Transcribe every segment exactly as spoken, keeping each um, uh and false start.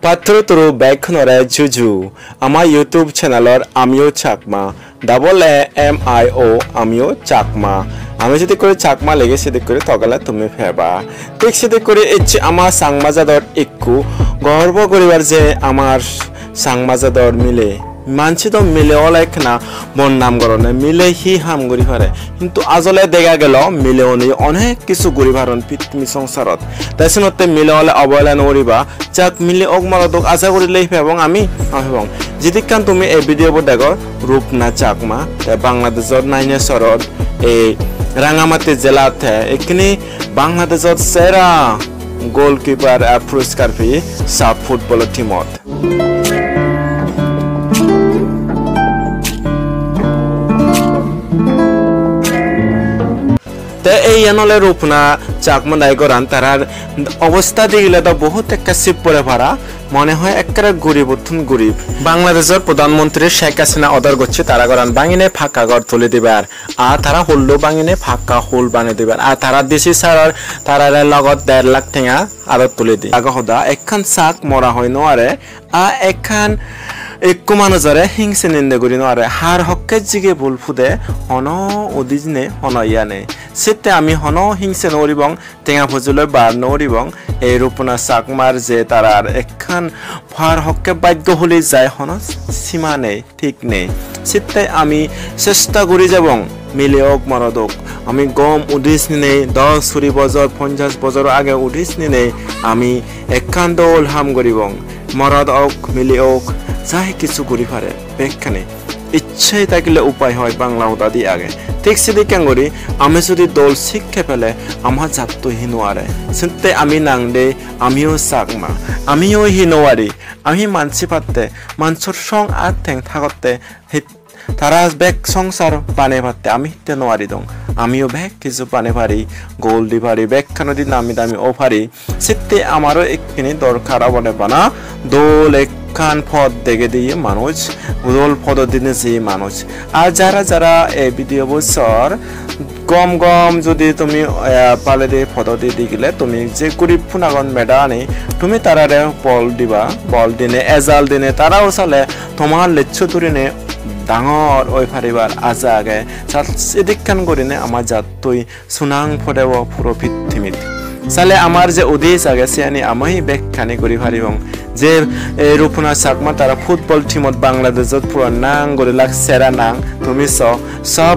Patro turu back nore juju. Ama YouTube channelor Amio Chakma. Double A M I O Amio Chakma. আমি যদি করে চাকমা লেগে সেদি করে তগলা তুমি ফেবা ঠিক সেদি করে এচ্ছে আমার সাংমাজাদর একটু গর্ব করিবার যে আমার সাংমাজাদর মিলে মানছি তো মিলে অলেখ না বন নাম করনে মিলে হি হাম গরি পারে কিন্তু আজলে দেখা গেল মিলে অনি অনেক কিছু গরি পারন পৃথিবী সংসারত তাইসনতে মিলে অলে অবহেলা নকরিবা যাক মিলে অগমারদক আশা করিলেই এবং আমি এবং যেদিকান তুমি এই ভিডিওবোৰ দেখো রূপনা চাকমা বাংলাদেশৰ নাইনিয়ারচৰত এই Rangamati জেলাতে এখানে বাংলাদেশৰ সেরা গোলকিপার পুরস্কার পেয়ে সাফ ফুটবল টিমত তে এই এনলে রূপনা চাকমা নায়করান তারার অবস্থা দেখিলে তো বহুত একটা সিপ পড়ে পারা মনে হয় একটা গরিব অত্যন্ত গরিব বাংলাদেশের প্রধানমন্ত্রী শেখ হাসিনা অর্ডার করছে তারা করান বাঙিনে ফাঁকা ঘর তুলে দিবার আর তারা হল্লো বাঙিনে ফাঁকা হোল বানিয়ে দিবার আর তারা দেশি সারার তারা লগত দেড় লাখ টেঙা আরো তুলে দি আগা হদা একখান চাক মরা হয় নয়ারে আর একখান একু মানুষরে হিংসে নিন্দে করি নয়ারে হার হকে জিগে ভুল ফুদে হন উদিজনে হন ইয়ানে সেতে আমি হন হিংসে নরিবং টেঙা ফুজুলে বার নরিবং এই রূপনা চাকমার যে তারার একখান ফার হকে বাধ্য হলে যায় হন সীমা নেই ঠিক নেই সেতে আমি চেষ্টা করি যাবং মিলেওক মরদক আমি গম উঠিস নেই দশ কুড়ি বছর পঞ্চাশ বছর আগে উঠিস নেই আমি একখান দল হাম করিবং মরদ ওক মিলে ওক যাই কিছু করি পারে বেখানে ইচ্ছাই থাকিলে উপায় হয় বাংলা হতা দিয়ে আগে ঠিক সেদি কেন করি আমি যদি দল শিক্ষে পেলে আমার জাত হিনোয়ারে সেতে আমি নাং দে আমিও চাকমা আমিও হিনোয়ারি আমি মানসি পাতে মানসর সং আর ঠেং থাকতে তারা বেগ সংসার পানে পাতে আমি হিতে নোয়ারি দং আমিও বেগ কিছু পানে পারি গোল দি পারি বেগ খানো দি নামি দামি ও পারি সেতে আমারও একখানি দরকার বনে বানা দোল এক খান পদ দেখে দিয়ে মানুষ দোল পদ দিনে যে মানুষ আর যারা যারা এই ভিডিও বছর গম গম যদি তুমি পালে দিয়ে পদ দিয়ে দি গেলে তুমি যে গরিব ফুনাগন মেডা আনি তুমি তারারে বল দিবা বল দিনে এজাল দিনে তারাও চালে তোমার লেচ্ছু তুরিনে ডাঙর ওই ফারিবার আজা আগে এদিকখান করিনে আমার জাত তুই সুনাং ফদেব পুরো পৃথিবীত চালে আমার যে উদ্দেশ্য আগে সে আনি আমি ব্যাখ্যানি করি ফারিবং যে রূপনা চাকমা তারা ফুটবল টিমত বাংলাদেশত পুরো নাং গড়ি লাখ সেরা নাং তুমি চ সব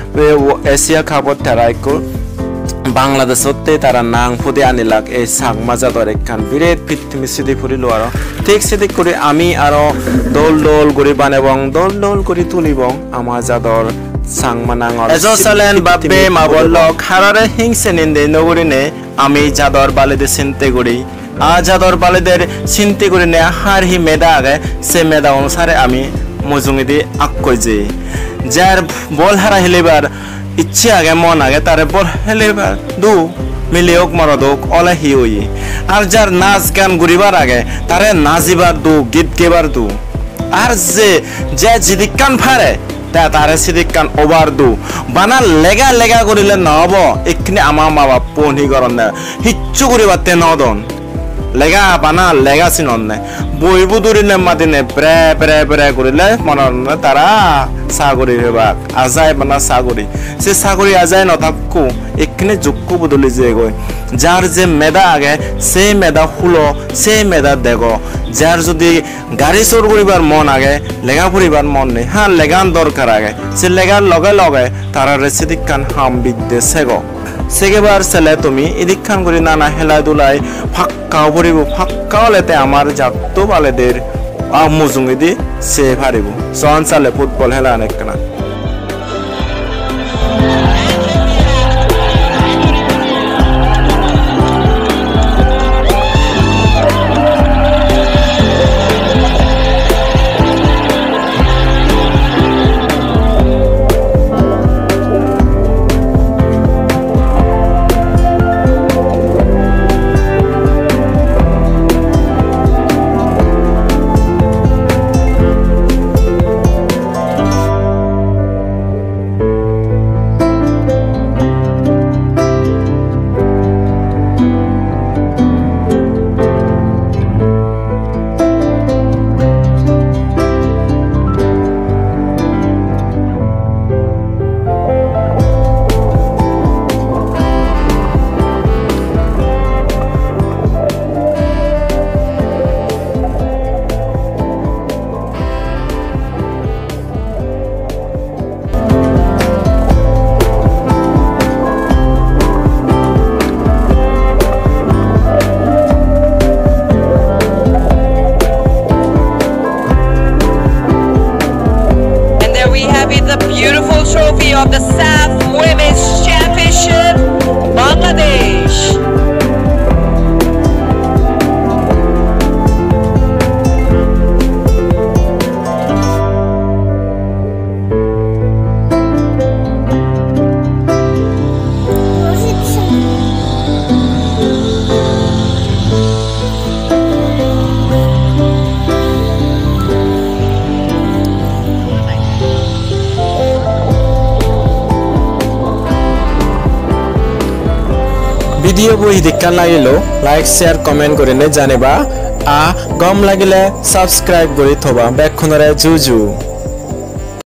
এশিয়া কাপত তারা একো বাংলাদেশতে তারা নাং ফুদে আনিলাক এই চাকমা জাতর একখান বিরাট পৃথিবী সিদি ফুরিল আর ঠিক সিদি করে আমি আরো দল দল করে বানাবং দল দল করে তুলিবং আমার জাতর চাকমা নাঙর এজো চালেন বাপে মাবল খারারে হিংসে নিন্দে নগরিনে আমি জাদর বালেদে চিন্তে করি আর জাদর বালেদের চিন্তে করি নে হার হি মেদা আগে সে মেদা অনুসারে আমি মজুঙি দিয়ে আক্কই যে যার বল হারা হেলিবার ইচ্ছে আগে মন আগে তারে বল হেলিবার দু মিলিওক মরদক অলে হি ওই আর যার নাচ গান ঘুরিবার আগে তারে নাচিবার দু গীত গেবার দু আর যে যে জিদিকান ফারে তা তারে সিদিকান ওভার দু বানা লেগা লেগা করিলে নহব এখানে আমার মা বাপ পনি করন না হিচ্ছু করিবাতে নদন লেগা বানা লেগা চিনন না বইবু দূরিলে মাদিনে প্রে প্রে প্রে করিলে মনন তারা সাগরি হেবাক আজাই বানা সাগরি সে সাগরি আজাই নথাকু এখানে যোগ্য বদলি যে গই যার যে মেদা আগে সে মেদা হুলো সে মেদা দেখো যার যদি গাড়ি চোর করিবার মন আগে লেগা ফুরিবার মন নেই হ্যাঁ লেগান দরকার আগে সে লেগার লগে লগে তারা রেসিদিকান হাম বিদ্যে সেগো সেগেবার ছেলে তুমি এদিকখান করি নানা হেলা দুলাই ফাঁকাও পড়িব ফাঁকাও লেতে আমার জাত বালেদের মুজুঙি দি সে পারিব সন চালে ফুটবল হেলা অনেক না of the S A F Women's Championship, Bangladesh. Video বহি দেখা লাগিলো লাইক শেয়ার কমেন্ট করে নে জানিবা আ গম লাগিলে সাবস্ক্রাইব কৰি থবা বেকখনৰে জুজু।